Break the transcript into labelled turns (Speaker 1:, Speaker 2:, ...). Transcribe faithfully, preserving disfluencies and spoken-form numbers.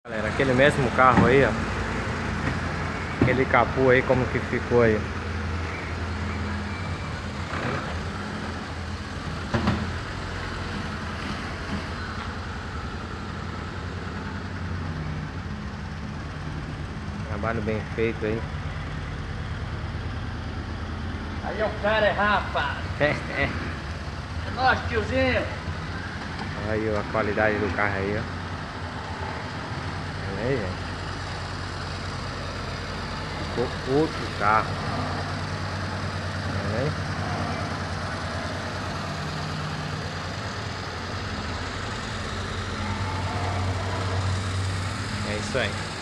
Speaker 1: Galera, aquele mesmo carro aí, ó. Aquele capô aí, como que ficou aí. Trabalho bem feito aí.
Speaker 2: Aí é o cara, é rapaz.
Speaker 1: É, é.
Speaker 2: É nóis, tiozinho.
Speaker 1: Aí ó, a qualidade do carro aí, ó. Olha aí, gente. Ficou outro carro. Olha aí. É isso aí.